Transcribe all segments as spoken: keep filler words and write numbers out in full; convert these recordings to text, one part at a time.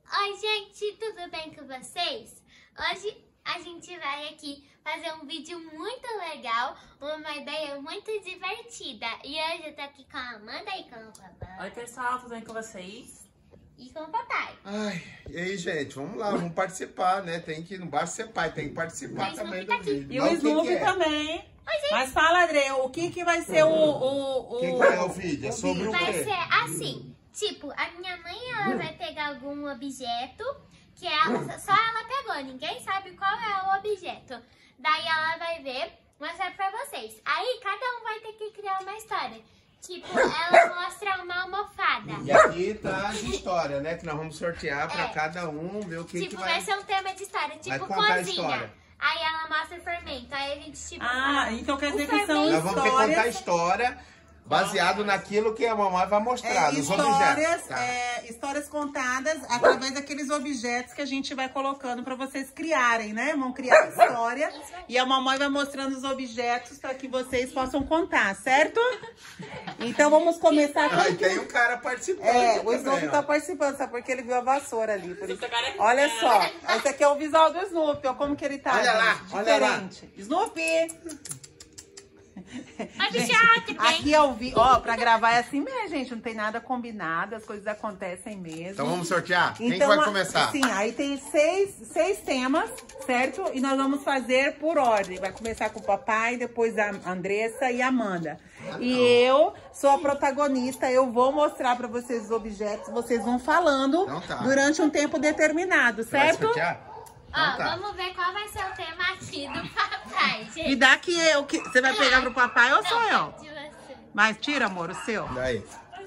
Oi, gente, tudo bem com vocês? Hoje a gente vai aqui fazer um vídeo muito legal, uma ideia muito divertida. E hoje eu tô aqui com a Amanda e com o papai. Oi, pessoal, tudo bem com vocês? E com o papai. Ai, e aí, gente, vamos lá, vamos participar, né? Tem que, não basta ser pai, tem que participar também do vídeo. E Mas o que Snoopy que é? também. Mas fala, André, o que que vai ser o... o, o... O que que é o vídeo? É sobre o Vai quê? ser assim, tipo, a minha mãe ela vai pegar algum objeto que ela, só ela pegou, ninguém sabe qual é o objeto. Daí ela vai ver, mostrar pra vocês. Aí cada um vai ter que criar uma história. Tipo, ela mostra uma almofada. E aqui tá as histórias, né? Que nós vamos sortear pra É. cada um, ver o que Tipo, que vai vai... ser um tema de história, Vai tipo contar a cozinha. história. Aí ela mostra o fermento, aí a gente tipo... Ah, então quer o dizer que são fermento- Nós vamos ter que contar a histórias... história baseado naquilo que a mamãe vai mostrar, É, nos histórias, objetos. Tá. é, histórias contadas através daqueles objetos que a gente vai colocando para vocês criarem, né? Vão criar a história e a mamãe vai mostrando os objetos para que vocês possam contar, certo? Então vamos começar com... Ah, e tem um cara participando É, aqui o também, Snoopy ó. tá participando, sabe? Porque ele viu a vassoura ali. Por isso. Olha só, esse aqui é o visual do Snoopy, ó, como que ele tá. Olha lá, gente, olha lá. diferente. Snoopy! Mas Gente, já, tudo bem? aqui ao vivo, ó, pra gravar é assim mesmo, gente, não tem nada combinado, as coisas acontecem mesmo. Então vamos sortear? Quem que Então, vai a- começar? Sim, aí tem seis, seis temas, certo? E nós vamos fazer por ordem. Vai começar com o papai, depois a Andressa e a Amanda. E eu sou a protagonista, eu vou mostrar pra vocês os objetos, vocês vão falando Então tá. durante um tempo determinado, Você vai certo? sortear? Ó, Então tá. vamos ver qual vai ser o tema aqui do papai, gente. Me dá que eu, que você vai pegar pro papai ou sou eu? De você. Mas tira, amor, o seu. Daí.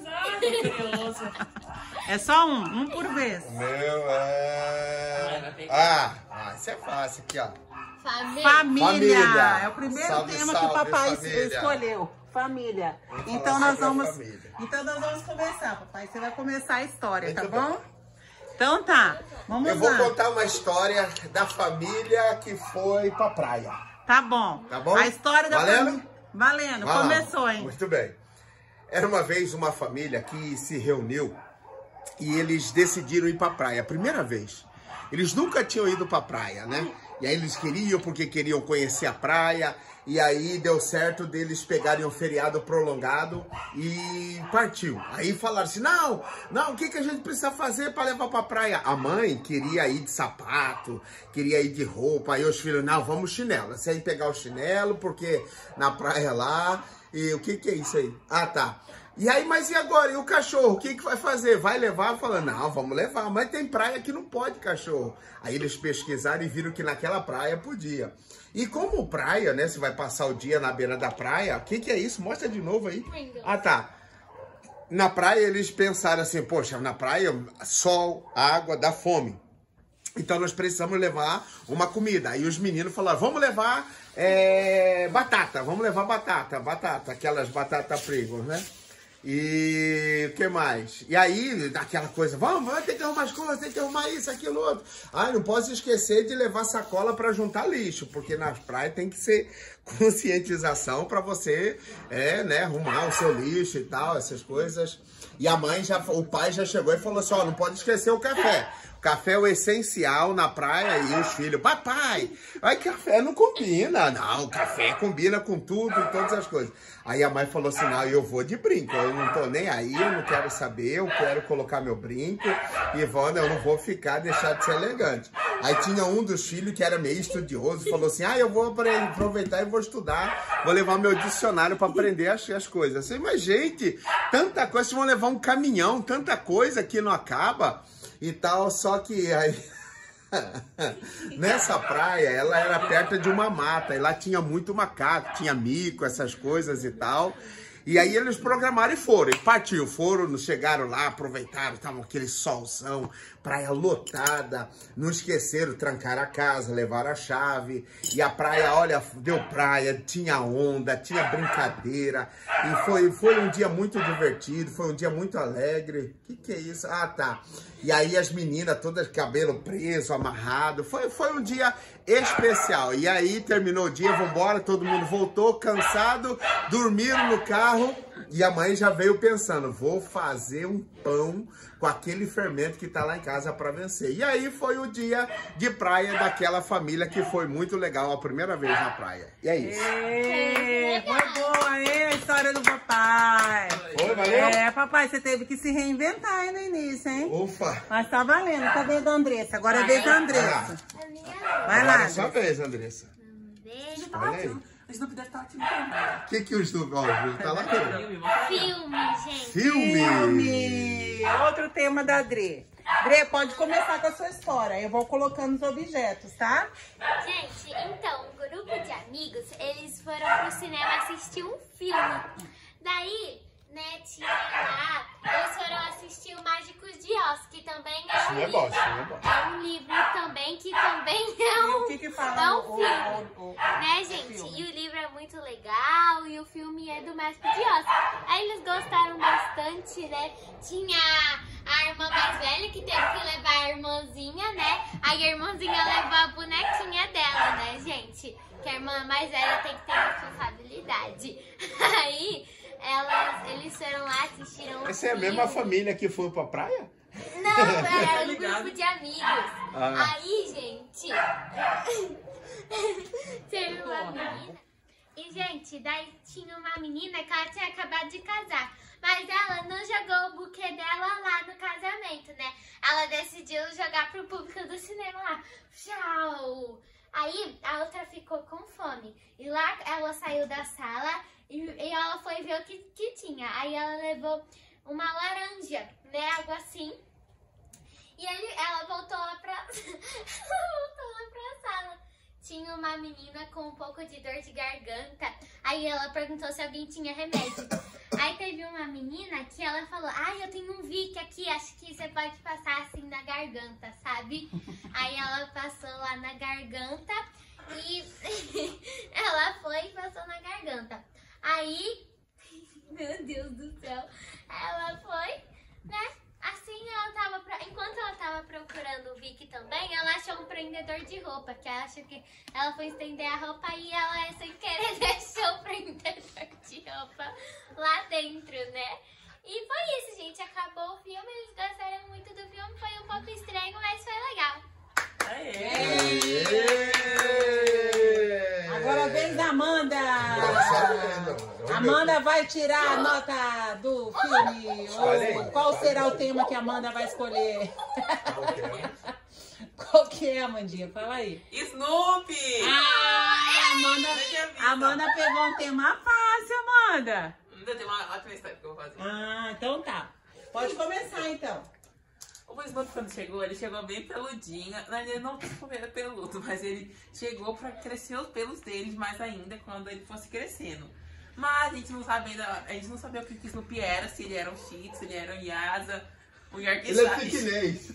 É só um, um por vez. O meu é... Ah, ah, isso é fácil aqui, ó. Família. Família. Família. É o primeiro Salve, tema que salve, o papai família. escolheu. Família. Vamos Então falar nós sobre a vamos. família. Então nós vamos começar, papai. Você vai começar a história, Muito tá bem. bom? Então tá. Vamos Eu vou lá. contar uma história da família que foi pra praia. Tá bom. Tá bom? A história da Valendo? família. Valendo. Vai lá. Começou, hein? Muito bem. Era uma vez uma família que se reuniu e eles decidiram ir pra praia. A primeira vez. Eles nunca tinham ido pra praia, né? E aí eles queriam porque queriam conhecer a praia. E aí deu certo deles pegarem um feriado prolongado e partiu. Aí falaram assim, não, não, o que, que a gente precisa fazer para levar pra praia? A mãe queria ir de sapato, queria ir de roupa. Aí os filhos, não, vamos chinelo. Você aí pegar o chinelo, porque na praia lá... E o que que é isso aí? Ah, tá. E aí, mas e agora? E o cachorro? O que que vai fazer? Vai levar? Falando, não, vamos levar. Mas tem praia que não pode cachorro. Aí eles pesquisaram e viram que naquela praia podia. E como praia, né? Você vai passar o dia na beira da praia. O que que é isso? Mostra de novo aí. Ah, tá. Na praia eles pensaram assim, poxa, na praia, sol, água, dá fome. Então nós precisamos levar uma comida. Aí os meninos falaram, vamos levar é, batata, vamos levar batata, batata, aquelas batatas Pringles, né? E o que mais? E aí, aquela coisa, vamos, vai ter que arrumar as coisas, tem que arrumar isso, aquilo, outro. Ah, não posso esquecer de levar sacola para juntar lixo, porque nas praias tem que ser conscientização para você, é, né, arrumar o seu lixo e tal, essas coisas. E a mãe já, o pai já chegou e falou assim, ó, não pode esquecer o café. Café é o essencial na praia e os filhos, papai, ai, café não combina. Não, café combina com tudo, todas as coisas. Aí a mãe falou assim, não, eu vou de brinco, eu não tô nem aí, eu não quero saber, eu quero colocar meu brinco. E Ivana, eu não vou ficar, deixar de ser elegante. Aí tinha um dos filhos que era meio estudioso, falou assim, ah, eu vou aproveitar e vou estudar, vou levar meu dicionário para aprender as, as coisas. Assim, mas gente, tanta coisa, vocês vão levar um caminhão, tanta coisa que não acaba. E tal, só que aí, nessa praia, ela era perto de uma mata, e lá tinha muito macaco, tinha mico, essas coisas e tal. E aí eles programaram e foram, e partiu, foram, chegaram lá, aproveitaram, estavam aquele solzão, praia lotada, não esqueceram, trancaram a casa, levaram a chave, e a praia, olha, deu praia, tinha onda, tinha brincadeira, e foi, foi um dia muito divertido, foi um dia muito alegre. O que que é isso? Ah, tá. E aí as meninas todas cabelo preso, amarrado, foi, foi um dia especial. E aí terminou o dia, vambora, todo mundo voltou cansado, dormiram no carro E a mãe já veio pensando, vou fazer um pão com aquele fermento que tá lá em casa para vencer. E aí foi o dia de praia daquela família que foi muito legal, a primeira vez na praia. E é isso. Ê, foi boa, hein? A história do papai. Foi, valeu? É, papai, você teve que se reinventar aí no início, hein? Ufa. Mas tá valendo. Cadê a Andressa? Agora é a vez da Andressa. A minha Vai Agora lá. é sua vez, Andressa. beijo. Olha aí. O Snoopy deve estar ativo também. O que que o Snoopy... Ó, o Snoopy tá lá. Filme, gente. Filme. Filme. Outro tema da Dre. Dre, pode começar com a sua história. Eu vou colocando os objetos, tá? Gente, então, um grupo de amigos, eles foram pro cinema assistir um filme. Daí, né, tinha lá, eles foram assistir o Mágicos de Oz, que também é um Filme é livro. bom, filme é bom. É um livro também, que também é um, O que que fala é um o- o- filme. o- o- Né, gente? filme? E o livro é muito legal e o filme é do Mágico de Oz. Aí eles gostaram bastante, né? Tinha a irmã mais velha que teve que levar a irmãzinha, né? Aí a irmãzinha levou a bonequinha dela, né, gente? Que a irmã mais velha tem que ter responsabilidade. Aí elas, eles foram lá, assistiram o Essa é a filme. mesma família que foi pra praia? Não, era um Ligado. grupo de amigos. Ah. Aí, gente, teve uma menina. E, gente, daí tinha uma menina que ela tinha acabado de casar. Mas ela não jogou o buquê dela lá no casamento, né? Ela decidiu jogar pro público do cinema lá. Tchau! Aí a outra ficou com fome. E lá ela saiu da sala e, e ela foi ver o que, que tinha. Aí ela levou uma laranja, né? Algo assim. E ele, ela voltou lá pra. ela voltou lá pra sala. Tinha uma menina com um pouco de dor de garganta. Aí ela perguntou se alguém tinha remédio. Aí teve uma menina que ela falou: ai, eu tenho um Vic aqui, acho que você pode passar assim na garganta, sabe? Aí ela passou lá na garganta e ela foi e passou na garganta. Aí, meu Deus do céu, ela foi, né? Assim, ela tava, pra... enquanto ela tava procurando o Vic também, ela achou um prendedor de roupa, que ela achou que ela foi estender a roupa e ela, sem querer, deixou o prendedor de roupa lá dentro, né? E foi isso, gente. Acabou o filme, eles gostaram muito do filme, foi um pouco estranho, mas foi legal. Agora vem da Amanda. Amanda vai tirar a nota do filme. Ou qual será o tema que a Amanda vai escolher? Qual que é, Amandinha? Fala aí. Snoopy! Ah, Amanda, Amanda pegou um tema fácil, Amanda. Ainda tem uma ótima história que eu vou fazer. Ah, então tá. Pode começar, então. O Snoopy, quando chegou, ele chegou bem peludinho. Ele não ficou peludo, mas ele chegou pra crescer os pelos dele mais ainda quando ele fosse crescendo. Mas a gente não sabe ainda, a gente não sabia o que o Snoopy era, se ele era um Shih Tzu, se ele era um Yasa, um Yorkshire. Ele é piquinês.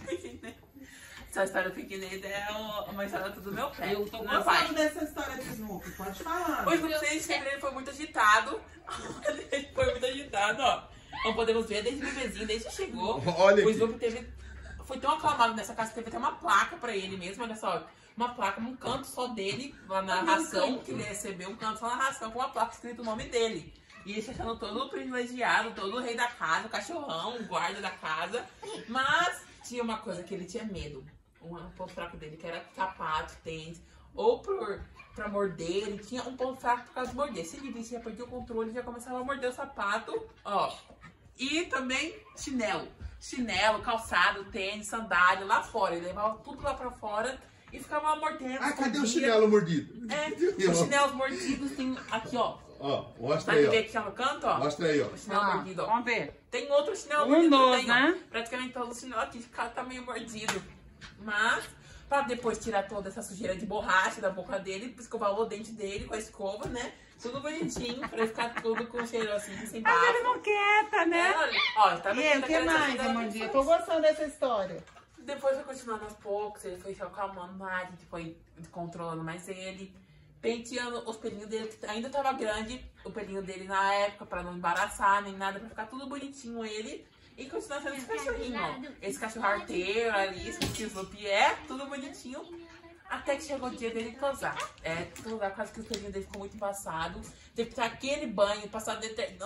Essa história do piquinês é uma história do meu pai. Eu tô do meu pai. gostando dessa história do Snoopy. Pode falar. O Snoopy sempre ele foi muito agitado. Ele foi muito agitado, ó. Não podemos ver desde o bebezinho, desde que chegou. Olha o aqui. Snoopy teve, foi tão aclamado nessa casa que teve até uma placa pra ele mesmo, olha só. Uma placa, um canto só dele, lá na ração, que ele recebeu, um canto só na ração, com uma placa escrito o nome dele. E ele se achando todo privilegiado, todo o rei da casa, o cachorrão, o guarda da casa. Mas tinha uma coisa que ele tinha medo. Um ponto fraco dele, que era sapato, tênis, ou por, pra morder, ele tinha um ponto fraco por causa de morder. Se ele visse que ia perder o controle, ele já começava a morder o sapato, ó. E também chinelo. Chinelo, calçado, tênis, sandália, lá fora. Ele levava tudo lá pra fora e ficava lá mordendo. Ah, cadê o escondia. chinelo mordido? É, os chinelos mordidos tem aqui, ó. Ó, mostra Vai aí, ver ó. aqui ó, no canto, ó. Mostra aí, ó. O chinelo Ah, mordido, ó. vamos ver. Tem outro chinelo Um mordido dos, também, né? ó. Praticamente todos os chinelos aqui tá meio mordido. Mas, pra depois tirar toda essa sujeira de borracha da boca dele, escovar o dente dele com a escova, né? Tudo bonitinho, pra ele ficar tudo com cheiro assim, sem bafo. Mas ele não quieta, né? É, olha, ó, tá E vendo? o Tá que querendo mais, saber Amandinha? da Tô gostando dessa história. Depois foi continuando aos poucos, ele foi se acalmando mais, a gente foi controlando mais ele, penteando os pelinhos dele, que ainda tava grande, o pelinho dele na época, pra não embaraçar nem nada, pra ficar tudo bonitinho ele, e continuar sendo esse cachorrinho, ó. Esse cachorro arteiro ali, esse que o Snoopy é, tudo bonitinho, até que chegou o dia dele tosar. É, tosar, quase que o pelinho dele ficou muito embaçado, teve que ter aquele banho, passar detergente,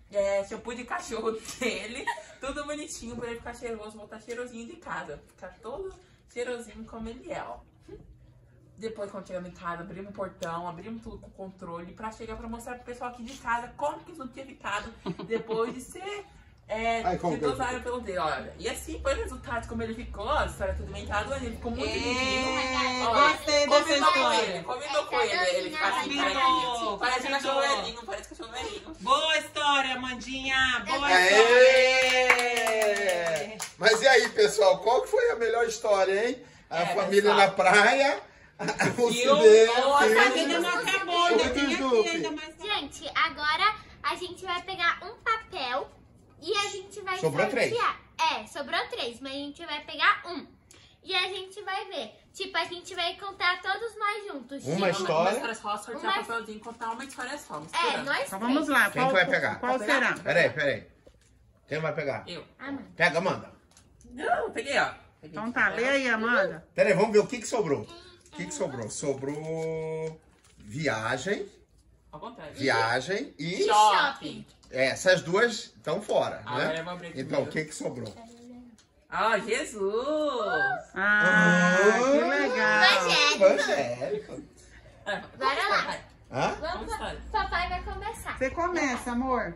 é, shampoo de cachorro dele, tudo bonitinho pra ele ficar cheiroso, voltar cheirosinho de casa. Ficar todo cheirosinho como ele é, ó. Depois, quando chegamos em casa, abrimos o portão, abrimos tudo com controle pra chegar pra mostrar pro pessoal aqui de casa como que tudo tinha ficado depois de ser é, Ai, como que eu seduzado pelo dedo, olha. E assim foi o resultado, como ele ficou, a história tudo inventado, ele ficou muito É, lindinho. gostei dessa Combinou com história. ele, combinou com ele, ele fica assim, Combinou, parece combinou. cachorro velhinho, parece cachorro velhinho. Boa história, Amandinha. Boa Aê! história. Mas e aí, pessoal, qual que foi a melhor história, hein? A É, família pessoal. na praia, o Filme, cinema, boa, filme. Ainda não acabou, ainda Oi, tem aqui Dudu. ainda mais. Gente, agora a gente vai pegar um papel e a gente vai Sobrou três. sortear. É, sobrou três, mas a gente vai pegar um. E a gente vai ver. Tipo, a gente vai contar todos nós juntos. Uma Tipo, história. Uma história só, sortear Uma- papelzinho, contar uma história só. É, misturando. nós Então três. vamos lá. Quem qual, que vai pegar? Qual Vai pegar? será? Peraí, peraí. Quem vai pegar? Eu. Ah, mano. Pega, Amanda. Não, peguei, ó. Peguei. Então tá, lê aí, Amanda. Peraí, vamos ver o que que sobrou. O que que sobrou? Sobrou viagem, Ao contrário. viagem e... Shopping. É, essas duas estão fora, Agora né? eu vou abrir aqui Então, o primeiro. que que sobrou? Ah, Jesus! Ah, que legal. Evangélico. É, Bora lá. vai. Hã? Vamos, história. papai vai começar. Você começa, amor.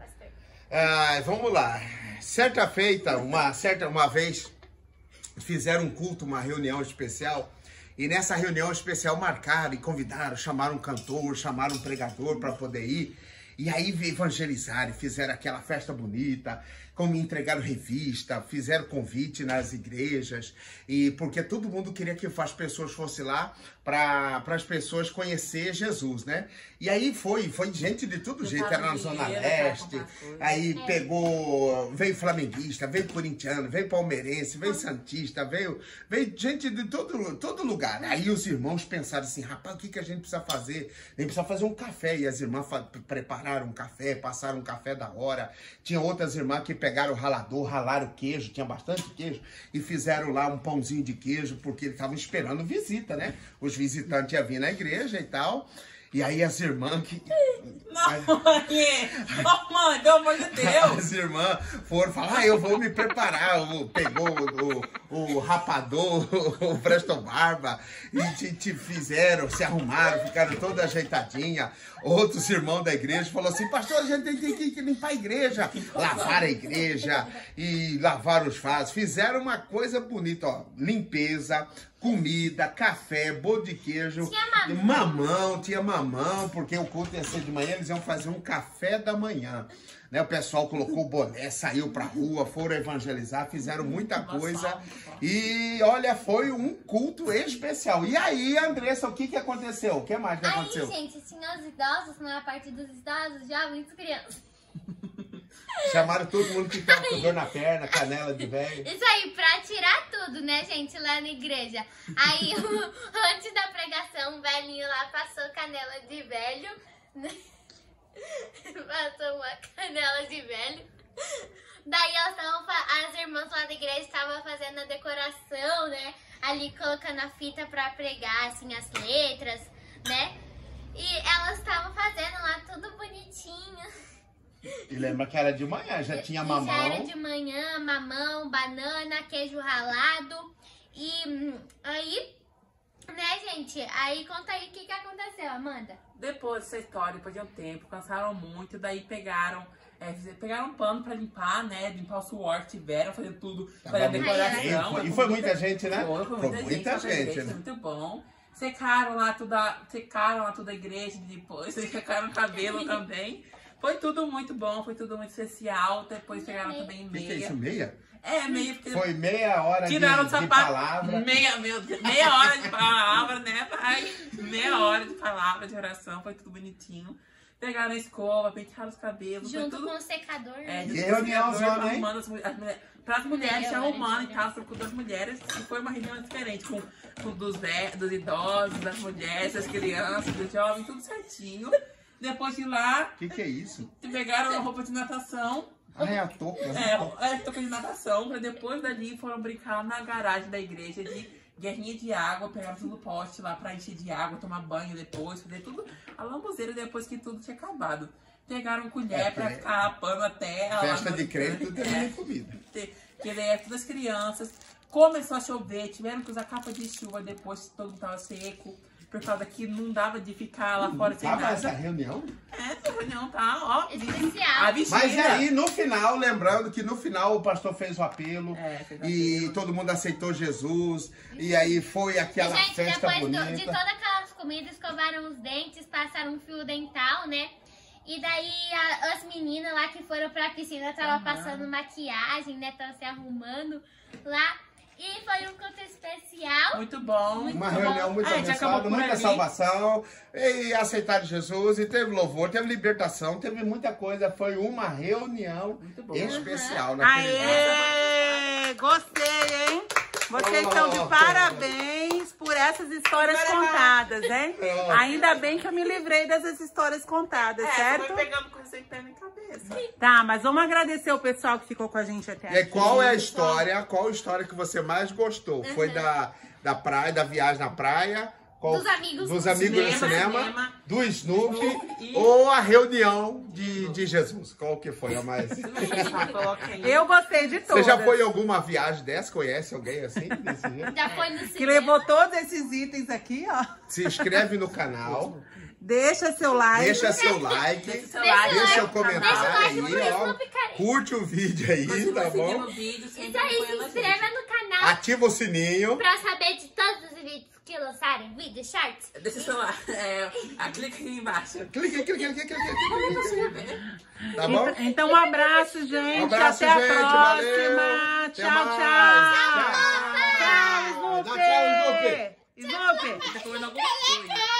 Ah, vamos lá. Certa feita, uma certa uma vez fizeram um culto, uma reunião especial, e nessa reunião especial marcaram e convidaram, chamaram um cantor, chamaram um pregador para poder ir. E aí evangelizaram, fizeram aquela festa bonita, como entregaram revista, fizeram convite nas igrejas, e porque todo mundo queria que as pessoas fossem lá para as pessoas conhecer Jesus, né? E aí foi, foi gente de todo jeito, era na Zona dinheiro, Leste, pra comprar coisa. aí pegou, veio flamenguista, veio corintiano, veio palmeirense, veio santista, veio, veio gente de todo, todo lugar. Aí os irmãos pensaram assim, rapaz, o que, que a gente precisa fazer? A gente precisa fazer um café, e as irmãs fa- prepararam um café, passaram um café da hora. Tinha outras irmãs que pegaram o ralador, ralaram o queijo, tinha bastante queijo, e fizeram lá um pãozinho de queijo, porque eles estavam esperando visita, né? Os visitantes iam vir na igreja e tal. E aí as irmãs que... Não, mãe! Oh, mãe, pelo amor de Deus! As irmãs foram falar, ah, eu vou me preparar. O- Pegou o, o, o rapador, o Presto Barba, e te, te fizeram, se arrumaram, ficaram toda ajeitadinha. Outros irmãos da igreja falaram assim, pastor, a gente tem, tem que limpar a igreja. Lavaram a igreja e lavaram os vasos. Fizeram uma coisa bonita, ó, limpeza, comida, café, bolo de queijo, Tinha mamão. mamão, tinha mamão, porque o culto ia ser de manhã, eles iam fazer um café da manhã. Né, o pessoal colocou o boné, saiu pra rua, foram evangelizar, fizeram muita coisa. E olha, foi um culto especial. E aí, Andressa, o que que aconteceu? O que mais que Aí, aconteceu? gente, tinha os idosos, na parte dos idosos, jovens, crianças. Chamaram todo mundo que tava com dor na perna, canela de velho. Isso aí, pra tirar tudo, né, gente, lá na igreja. Aí, antes da pregação, um velhinho lá passou canela de velho. né? Passou uma canela de velho. Daí elas estavam, as irmãs lá da igreja estavam fazendo a decoração, né? Ali colocando a fita pra pregar, assim, as letras, né? E elas estavam fazendo lá tudo bonitinho. E lembra que era de manhã, já tinha E mamão. Já era de manhã, mamão, banana, queijo ralado. E hum, aí, né, gente? Aí conta aí o que, que aconteceu, Amanda. Depois dessa história, depois de um tempo, cansaram muito, daí pegaram, é, fiz- pegaram um pano pra limpar, né? Limpar o suor que tiveram, fazer tudo, fazer a muito decoração. cheio, foi- mas E foi muita gente, né? Foi, foi muita gente, foi gente, foi né? muito bom. Secaram lá tudo, a, secaram lá toda a igreja depois, secaram o cabelo também. Foi tudo muito bom, foi tudo muito especial. Depois pegaram também O que, que é meia. isso, meia? É, meia, porque Foi meia hora de, tiraram o de sapato. palavra. Meia, meu Deus, meia hora de palavra, né, pai? Meia hora de palavra, de oração, foi tudo bonitinho. Pegaram a escova, pentearam os cabelos, foi Junto tudo. com o secador. É, né? junto E com o reunião secador, zona, hein? arrumando as, mu- as mulheres. Para as mulheres, Meia se hora de arrumando e tal, oração. pro das mulheres. E foi uma reunião diferente, com, com dos, ve- dos idosos, das mulheres, das crianças, dos jovens, tudo certinho. Depois de lá, O que, que é isso? pegaram a roupa de natação. Ah, é a touca. É, é touca de natação, pra depois dali foram brincar na garagem da igreja de guerrinha de água, pegaram tudo no poste lá pra encher de água, tomar banho depois, fazer tudo a lambuzeira depois que tudo tinha acabado. pegaram colher É, pra é. ficar rapando a terra. Festa lá no- de crente, tudo É. tem comida. Que daí é todas as crianças. Começou a chover, tiveram que usar capa de chuva depois que todo mundo tava seco. Por causa que não dava de ficar lá fora sem Tava essa nada. reunião? É, a reunião tá, ó. Especial. A bichinha. Mas aí, no final, lembrando que no final o pastor fez o apelo É, fez o e apelo. todo mundo aceitou Jesus. E aí foi aquela Gente, festa depois do- bonita. de todas aquelas comidas, escovaram os dentes, passaram um fio dental, né? E daí a- as meninas lá que foram pra piscina estavam Aham. passando maquiagem, né? Estavam se arrumando lá. E foi um conto especial. Muito bom. Muito Uma bom. reunião muito Ah, a gente acabou abençoada, por muita ali. salvação, e aceitaram Jesus, e teve louvor, teve libertação, teve muita coisa. Foi uma reunião Muito bom. especial naquele dia. Aê! Gostei, hein? Vocês estão de Oh. parabéns por essas histórias contadas, hein? Oh. Ainda bem que eu me livrei dessas histórias contadas, É, certo? foi pegando coisa sem pé nem cabeça. Tá, mas vamos agradecer o pessoal que ficou com a gente até E aí, aqui. qual é a história, qual a história que você mais gostou? Foi da, da praia, da viagem na praia? Qual- Dos amigos dos no amigos no cinema, cinema, cinema, do Snoopy, Snoopy e- ou a reunião de, de Jesus? Qual que foi a mais? Coloca aí. Eu gostei de Você todas. já foi em alguma viagem dessa? Conhece alguém assim? Desse jeito? Já foi no cinema. Que levou todos esses itens aqui, ó. Se inscreve no canal, Deixa seu like. deixa seu like, Deixa seu Deixa like, deixa seu like, comentário deixa o like aí, pro ó. Snoopy Carinho. Curte o vídeo aí, Continua tá seguindo bom? o vídeo, sempre Isso aí, se acompanhando a gente. inscreva no canal Ativa o sininho. pra saber de todos os vídeos que lançarem, vídeos, shorts. Deixa o celular. É, a clica aqui embaixo. Clique, clique, clique, clique, clique, clique. Tá bom? Então, então, um abraço, gente. Um abraço, Até gente. a Valeu. próxima. Até Tchau, mais. tchau. Tchau. Tchau, Dá tchau, Snoopy. Snoopy. Snoopy. Tá comendo alguma coisa.